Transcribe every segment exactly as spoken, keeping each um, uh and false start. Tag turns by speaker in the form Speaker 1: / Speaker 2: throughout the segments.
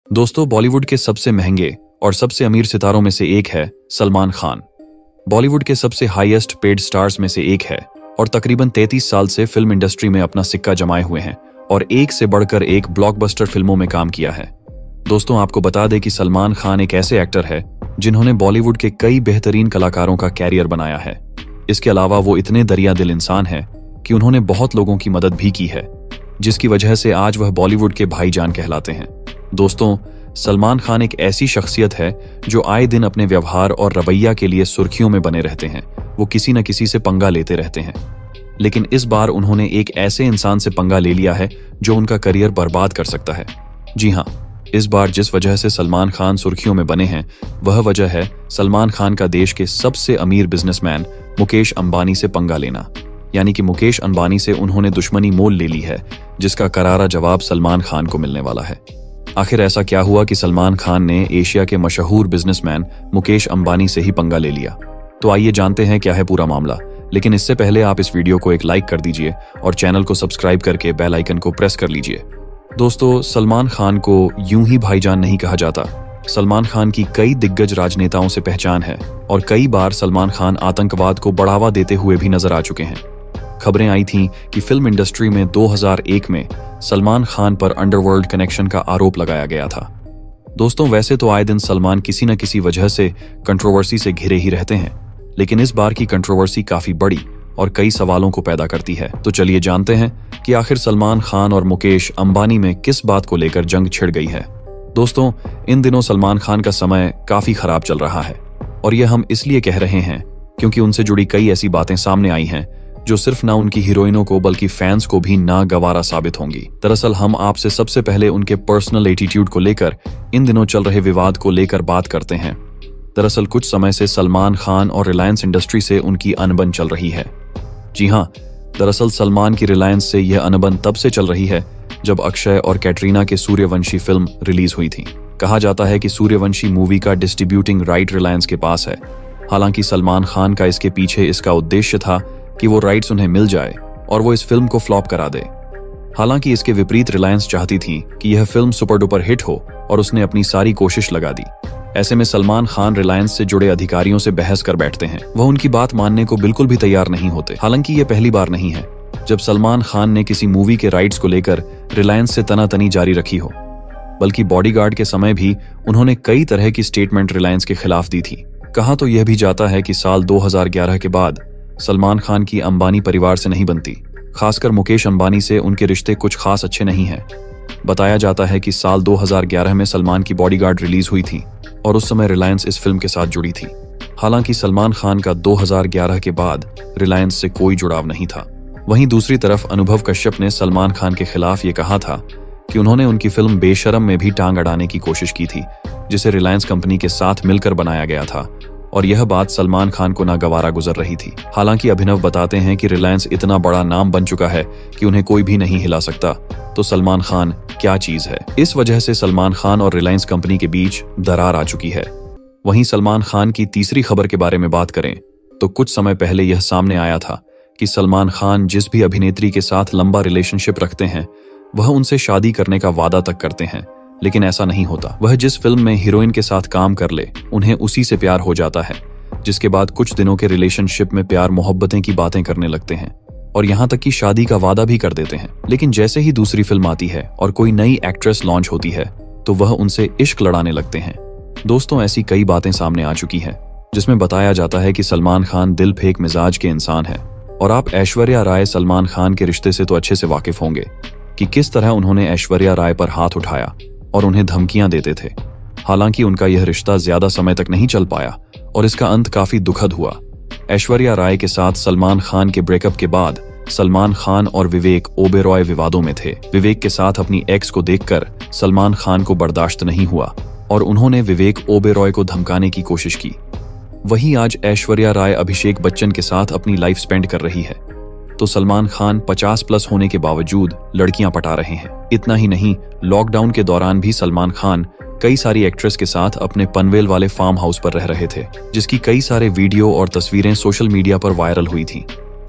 Speaker 1: दोस्तों, बॉलीवुड के सबसे महंगे और सबसे अमीर सितारों में से एक है सलमान खान। बॉलीवुड के सबसे हाईएस्ट पेड स्टार्स में से एक है और तकरीबन तैंतीस साल से फिल्म इंडस्ट्री में अपना सिक्का जमाए हुए हैं और एक से बढ़कर एक ब्लॉकबस्टर फिल्मों में काम किया है। दोस्तों, आपको बता दें कि सलमान खान एक ऐसे एक्टर है जिन्होंने बॉलीवुड के कई बेहतरीन कलाकारों का कैरियर बनाया है। इसके अलावा वो इतने दरिया दिल इंसान हैं कि उन्होंने बहुत लोगों की मदद भी की है, जिसकी वजह से आज वह बॉलीवुड के भाईजान कहलाते हैं। दोस्तों, सलमान खान एक ऐसी शख्सियत है जो आए दिन अपने व्यवहार और रवैया के लिए सुर्खियों में बने रहते हैं। वो किसी न किसी से पंगा लेते रहते हैं, लेकिन इस बार उन्होंने एक ऐसे इंसान से पंगा ले लिया है जो उनका करियर बर्बाद कर सकता है। जी हाँ, इस बार जिस वजह से सलमान खान सुर्खियों में बने हैं वह वजह है सलमान खान का देश के सबसे अमीर बिजनेसमैन मुकेश अंबानी से पंगा लेना। यानी कि मुकेश अंबानी से उन्होंने दुश्मनी मोल ले ली है, जिसका करारा जवाब सलमान खान को मिलने वाला है। आखिर ऐसा क्या हुआ कि सलमान खान ने एशिया के मशहूर बिजनेसमैन मुकेश अंबानी से ही पंगा ले लिया? तो आइए जानते हैं क्या है पूरा मामला। लेकिन इससे पहले आप इस वीडियो को एक लाइक कर दीजिए और चैनल को सब्सक्राइब करके बेल आइकन को प्रेस कर लीजिए। दोस्तों, सलमान खान को यूं ही भाईजान नहीं कहा जाता। सलमान खान की कई दिग्गज राजनेताओं से पहचान है और कई बार सलमान खान आतंकवाद को बढ़ावा देते हुए भी नजर आ चुके हैं। खबरें आई थीं कि फिल्म इंडस्ट्री में दो हज़ार एक में सलमान खान पर अंडरवर्ल्ड कनेक्शन का आरोप लगाया गया था। दोस्तों, वैसे तो आए दिन सलमान किसी न किसी वजह से कंट्रोवर्सी से घिरे ही रहते हैं, लेकिन इस बार की कंट्रोवर्सी काफी बड़ी और कई सवालों को पैदा करती है। तो चलिए जानते हैं कि आखिर सलमान खान और मुकेश अंबानी में किस बात को लेकर जंग छिड़ गई है। दोस्तों, इन दिनों सलमान खान का समय काफी खराब चल रहा है और यह हम इसलिए कह रहे हैं क्योंकि उनसे जुड़ी कई ऐसी बातें सामने आई हैं जो सिर्फ ना उनकी हीरोइनों को बल्कि फैंस को भी नागवारा साबित होंगी। दरअसल हम आपसे सबसे पहले उनके पर्सनल एटीट्यूड को लेकर इन दिनों चल रहे विवाद को लेकर बात करते हैं। दरअसल कुछ समय से सलमान खान और रिलायंस इंडस्ट्री से उनकी अनबन चल रही है। जी हाँ, दरअसल सलमान की रिलायंस से यह अनबन तब से चल रही है जब अक्षय और कैटरीना के सूर्यवंशी फिल्म रिलीज हुई थी। कहा जाता है कि सूर्यवंशी मूवी का डिस्ट्रीब्यूटिंग राइट रिलायंस के पास है। हालांकि सलमान खान का इसके पीछे इसका उद्देश्य था कि वो राइट्स उन्हें मिल जाए और वो इस फिल्म को फ्लॉप करा दे। हालांकि इसके विपरीत रिलायंस चाहती थी कि यह फिल्म सुपर डुपर हिट हो और उसने अपनी सारी कोशिश लगा दी। ऐसे में सलमान खान रिलायंस से जुड़े अधिकारियों से बहस कर बैठते हैं। वह उनकी बात मानने को बिल्कुल भी तैयार नहीं होते। हालांकि ये पहली बार नहीं है जब सलमान खान ने किसी मूवी के राइट्स को लेकर रिलायंस से तनातनी जारी रखी हो, बल्कि बॉडीगार्ड के समय भी उन्होंने कई तरह की स्टेटमेंट रिलायंस के खिलाफ दी थी। कहा तो यह भी जाता है कि साल दो हज़ार ग्यारह के बाद सलमान खान की अंबानी परिवार से नहीं बनती। खासकर मुकेश अंबानी से उनके रिश्ते कुछ खास अच्छे नहीं हैं। बताया जाता है कि साल दो हज़ार ग्यारह में सलमान की बॉडीगार्ड रिलीज हुई थी और उस समय रिलायंस इस फिल्म के साथ जुड़ी थी। हालांकि सलमान खान का दो हज़ार ग्यारह के बाद रिलायंस से कोई जुड़ाव नहीं था। वहीं दूसरी तरफ अनुभव कश्यप ने सलमान खान के खिलाफ ये कहा था कि उन्होंने उनकी फिल्म बेशरम में भी टांग अड़ाने की कोशिश की थी, जिसे रिलायंस कंपनी के साथ मिलकर बनाया गया था और यह बात सलमान खान को नागवारा गुजर रही थी। हालांकि अभिनव बताते हैं कि रिलायंस इतना बड़ा नाम बन चुका है कि उन्हें कोई भी नहीं हिला सकता, तो सलमान खान क्या चीज है। इस वजह से सलमान खान और रिलायंस कंपनी के बीच दरार आ चुकी है। वहीं सलमान खान की तीसरी खबर के बारे में बात करें तो कुछ समय पहले यह सामने आया था कि सलमान खान जिस भी अभिनेत्री के साथ लंबा रिलेशनशिप रखते हैं वह उनसे शादी करने का वादा तक करते हैं, लेकिन ऐसा नहीं होता। वह जिस फिल्म में हीरोइन के साथ काम कर ले उन्हें उसी से प्यार हो जाता है, जिसके बाद कुछ दिनों के रिलेशनशिप में प्यार मोहब्बतें की बातें करने लगते हैं और यहाँ तक कि शादी का वादा भी कर देते हैं। लेकिन जैसे ही दूसरी फिल्म आती है और कोई नई एक्ट्रेस लॉन्च होती है तो वह उनसे इश्क लड़ाने लगते हैं। दोस्तों, ऐसी कई बातें सामने आ चुकी हैं जिसमें बताया जाता है कि सलमान खान दिल फेंक मिजाज के इंसान है। और आप ऐश्वर्या राय सलमान खान के रिश्ते से तो अच्छे से वाकिफ होंगे कि किस तरह उन्होंने ऐश्वर्या राय पर हाथ उठाया और उन्हें धमकियां देते थे। हालांकि उनका यह रिश्ता ज्यादा समय तक नहीं चल पाया और इसका अंत काफी दुखद हुआ। ऐश्वर्या राय के साथ सलमान खान के ब्रेकअप के बाद सलमान खान और विवेक ओबेरॉय विवादों में थे। विवेक के साथ अपनी एक्स को देखकर सलमान खान को बर्दाश्त नहीं हुआ और उन्होंने विवेक ओबेरॉय को धमकाने की कोशिश की। वहीं आज ऐश्वर्या राय अभिषेक बच्चन के साथ अपनी लाइफ स्पेंड कर रही है, तो सलमान खान पचास प्लस होने के बावजूद लड़कियां पटा रहे हैं। इतना ही नहीं, लॉकडाउन के दौरान भी सलमान खान कई सारी एक्ट्रेस के साथ अपने पनवेल वाले फार्म हाउस पर रह रहे थे, जिसकी कई सारे वीडियो और तस्वीरें सोशल मीडिया पर वायरल हुई थी।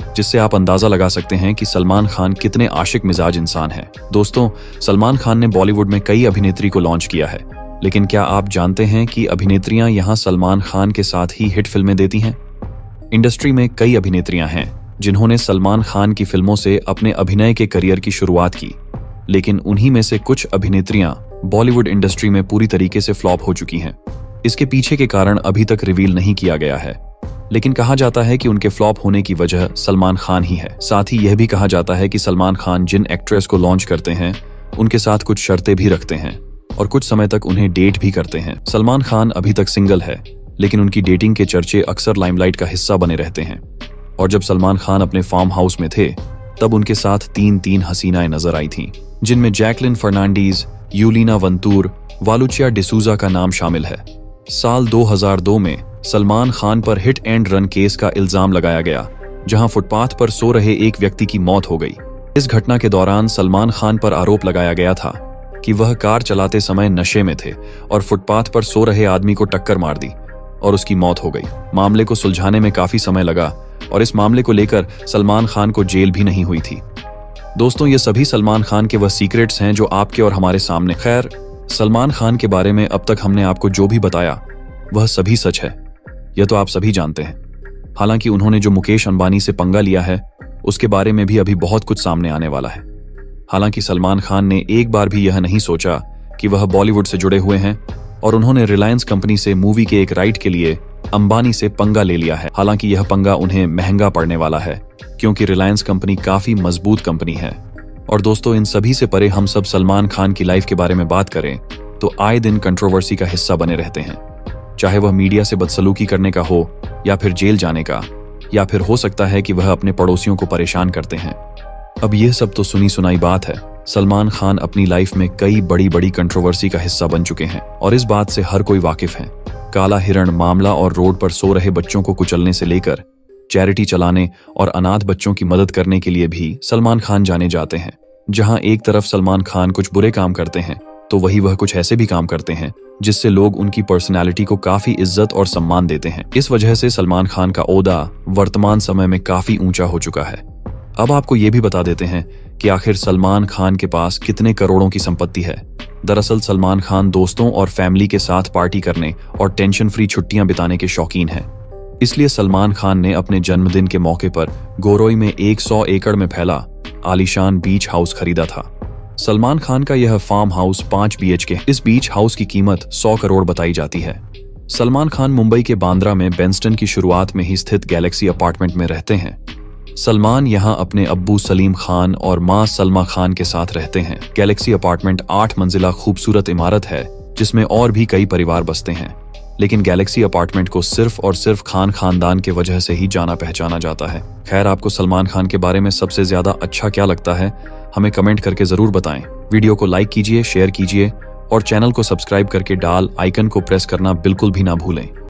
Speaker 1: जिससे आप अंदाजा लगा सकते हैं कि सलमान खान कितने आशिक मिजाज इंसान हैं। दोस्तों, सलमान खान ने बॉलीवुड में कई अभिनेत्री को लॉन्च किया है, लेकिन क्या आप जानते हैं कि अभिनेत्रियां यहां सलमान खान के साथ ही हिट फिल्में देती हैं? इंडस्ट्री में कई अभिनेत्रियां हैं जिन्होंने सलमान खान की फिल्मों से अपने अभिनय के करियर की शुरुआत की, लेकिन उन्हीं में से कुछ अभिनेत्रियां बॉलीवुड इंडस्ट्री में पूरी तरीके से फ्लॉप हो चुकी हैं। इसके पीछे के कारण अभी तक रिवील नहीं किया गया है, लेकिन कहा जाता है कि उनके फ्लॉप होने की वजह सलमान खान ही है। साथ ही यह भी कहा जाता है कि सलमान खान जिन एक्ट्रेस को लॉन्च करते हैं उनके साथ कुछ शर्तें भी रखते हैं और कुछ समय तक उन्हें डेट भी करते हैं। सलमान खान अभी तक सिंगल है, लेकिन उनकी डेटिंग के चर्चे अक्सर लाइमलाइट का हिस्सा बने रहते हैं। और जब सलमान खान अपने फार्म हाउस में थे तब उनके साथ तीन तीन हसीनाएं नजर आई थीं, जिनमें जैकलिन फर्नांडीज, यूलिना वंतूर, वालुचिया डिसूजा का नाम शामिल है। साल दो हज़ार दो में सलमान खान पर हिट एंड रन केस का इल्जाम लगाया गया, जहां फुटपाथ पर सो रहे एक व्यक्ति की मौत हो गई। इस घटना के दौरान सलमान खान पर आरोप लगाया गया था कि वह कार चलाते समय नशे में थे और फुटपाथ पर सो रहे आदमी को टक्कर मार दी और उसकी मौत हो गई। मामले को सुलझाने में काफी समय लगा और इस मामले को लेकर सलमान खान को जेल भी नहीं हुई थी। दोस्तों, ये सभी सलमान खान के वह सीक्रेट्स हैं जो आपके और हमारे सामने। खैर, सलमान खान के बारे में अब तक हमने आपको जो भी बताया वह सभी सच है, यह तो आप सभी जानते हैं। हालांकि उन्होंने जो मुकेश अंबानी से पंगा लिया है उसके बारे में भी अभी बहुत कुछ सामने आने वाला है। हालांकि सलमान खान ने एक बार भी यह नहीं सोचा कि वह बॉलीवुड से जुड़े हुए हैं और उन्होंने रिलायंस कंपनी से मूवी के एक राइट के लिए अंबानी से पंगा ले लिया है। हालांकि यह पंगा उन्हें महंगा पड़ने वाला है, क्योंकि रिलायंस कंपनी काफी मजबूत कंपनी है। और दोस्तों, इन सभी से परे हम सब सलमान खान की लाइफ के बारे में बात करें तो आए दिन कंट्रोवर्सी का हिस्सा बने रहते हैं, चाहे वह मीडिया से बदसलूकी करने का हो या फिर जेल जाने का, या फिर हो सकता है कि वह अपने पड़ोसियों को परेशान करते हैं। अब यह सब तो सुनी सुनाई बात है। सलमान खान अपनी लाइफ में कई बड़ी बड़ी कंट्रोवर्सी का हिस्सा बन चुके हैं और इस बात से हर कोई वाकिफ है। काला हिरण मामला और रोड पर सो रहे बच्चों को कुचलने से लेकर चैरिटी चलाने और अनाथ बच्चों की मदद करने के लिए भी सलमान खान जाने जाते हैं। जहां एक तरफ सलमान खान कुछ बुरे काम करते हैं तो वही वह कुछ ऐसे भी काम करते हैं जिससे लोग उनकी पर्सनालिटी को काफी इज्जत और सम्मान देते हैं। इस वजह से सलमान खान का ओहदा वर्तमान समय में काफी ऊंचा हो चुका है। अब आपको ये भी बता देते हैं कि आखिर सलमान खान के पास कितने करोड़ों की संपत्ति है। दरअसल सलमान खान दोस्तों और फैमिली के साथ पार्टी करने और टेंशन फ्री छुट्टियां बिताने के शौकीन हैं। इसलिए सलमान खान ने अपने जन्मदिन के मौके पर गोरोई में सौ एकड़ में फैला आलीशान बीच हाउस खरीदा था। सलमान खान का यह फार्म हाउस पांच बी एच के। इस बीच हाउस की कीमत सौ करोड़ बताई जाती है। सलमान खान मुंबई के बांद्रा में बेंस्टन की शुरुआत में ही स्थित गैलेक्सी अपार्टमेंट में रहते हैं। सलमान यहां अपने अब्बू सलीम खान और मां सलमा खान के साथ रहते हैं। गैलेक्सी अपार्टमेंट आठ मंजिला खूबसूरत इमारत है जिसमें और भी कई परिवार बसते हैं, लेकिन गैलेक्सी अपार्टमेंट को सिर्फ और सिर्फ खान खानदान के वजह से ही जाना पहचाना जाता है। खैर, आपको सलमान खान के बारे में सबसे ज्यादा अच्छा क्या लगता है हमें कमेंट करके जरूर बताएं। वीडियो को लाइक कीजिए, शेयर कीजिए और चैनल को सब्सक्राइब करके डाल आइकन को प्रेस करना बिल्कुल भी ना भूलें।